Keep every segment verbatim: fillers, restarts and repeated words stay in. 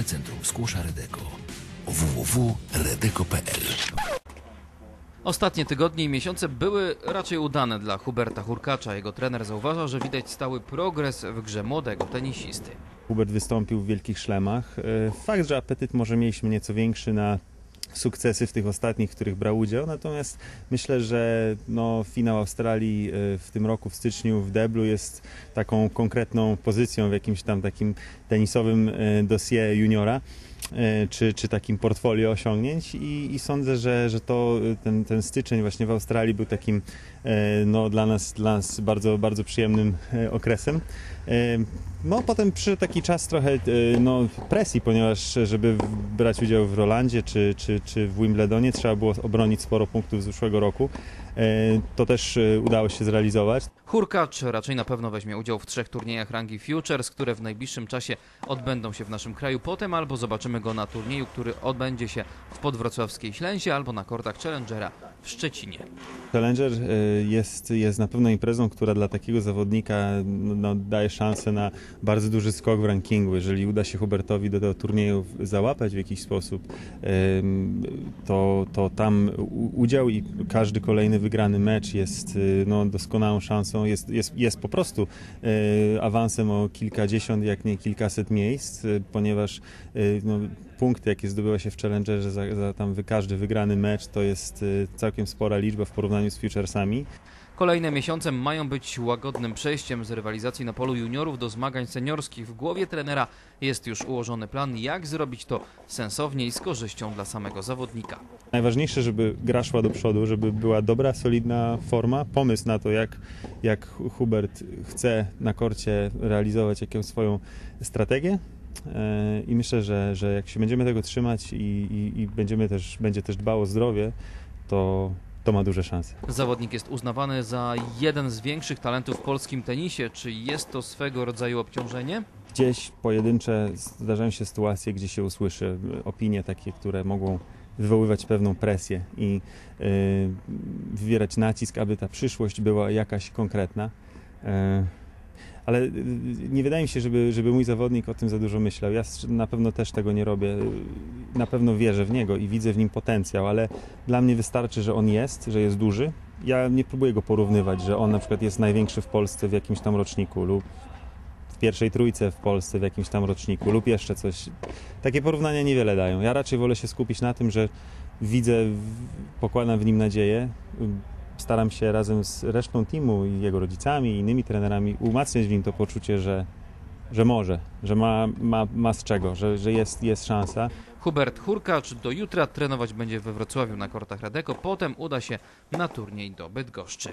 Centrum Skłosza Redeko. w w w kropka redeko kropka p l. Ostatnie tygodnie i miesiące były raczej udane dla Huberta Hurkacza. Jego trener zauważa, że widać stały progres w grze młodego tenisisty. Hubert wystąpił w wielkich szlemach. Fakt, że apetyt może mieliśmy nieco większy na sukcesy w tych ostatnich, w których brał udział, natomiast myślę, że no, finał Australii w tym roku w styczniu w deblu jest taką konkretną pozycją w jakimś tam takim tenisowym dossier juniora. Czy, czy takim portfolio osiągnięć i, i sądzę, że, że to ten, ten styczeń właśnie w Australii był takim no, dla nas, dla nas bardzo, bardzo przyjemnym okresem. No potem przyszedł taki czas trochę no, presji, ponieważ żeby brać udział w Rolandzie czy, czy, czy w Wimbledonie trzeba było obronić sporo punktów z zeszłego roku. To też udało się zrealizować. Hurkacz raczej na pewno weźmie udział w trzech turniejach rangi Futures, które w najbliższym czasie odbędą się w naszym kraju. Potem albo zobaczymy go na turnieju, który odbędzie się w podwrocławskiej Ślęsie, albo na kortach Challengera w Szczecinie. Challenger jest, jest na pewno imprezą, która dla takiego zawodnika no, daje szansę na bardzo duży skok w rankingu. Jeżeli uda się Hubertowi do tego turnieju załapać w jakiś sposób, to, to tam udział i każdy kolejny wygrany mecz jest no, doskonałą szansą, jest, jest, jest po prostu awansem o kilkadziesiąt, jak nie kilkaset miejsc, ponieważ no, punkty, jakie zdobywa się w Challengerze za, za tam każdy wygrany mecz, to jest całkiem spora liczba w porównaniu z Futuresami. Kolejne miesiące mają być łagodnym przejściem z rywalizacji na polu juniorów do zmagań seniorskich. W głowie trenera jest już ułożony plan, jak zrobić to sensownie i z korzyścią dla samego zawodnika. Najważniejsze, żeby gra szła do przodu, żeby była dobra, solidna forma, pomysł na to, jak, jak Hubert chce na korcie realizować jakąś swoją strategię. I myślę, że, że jak się będziemy tego trzymać i, i, i będziemy też, będzie też dbał o zdrowie, to to ma duże szanse. Zawodnik jest uznawany za jeden z większych talentów w polskim tenisie. Czy jest to swego rodzaju obciążenie? Gdzieś pojedyncze zdarzają się sytuacje, gdzie się usłyszy opinie takie, które mogą wywoływać pewną presję i yy, wywierać nacisk, aby ta przyszłość była jakaś konkretna. Yy. Ale nie wydaje mi się, żeby, żeby mój zawodnik o tym za dużo myślał. Ja na pewno też tego nie robię. Na pewno wierzę w niego i widzę w nim potencjał, ale dla mnie wystarczy, że on jest, że jest duży. Ja nie próbuję go porównywać, że on na przykład jest największy w Polsce w jakimś tam roczniku lub w pierwszej trójce w Polsce w jakimś tam roczniku lub jeszcze coś. Takie porównania niewiele dają. Ja raczej wolę się skupić na tym, że widzę, pokładam w nim nadzieję. Staram się razem z resztą teamu i jego rodzicami i innymi trenerami umacniać w nim to poczucie, że, że może, że ma, ma, ma z czego, że, że jest, jest szansa. Hubert Hurkacz do jutra trenować będzie we Wrocławiu na kortach Redeko, potem uda się na turniej do Bydgoszczy.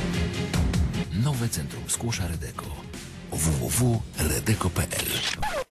Nowe Centrum Skłosza Redeko. w w w kropka redeko kropka p l.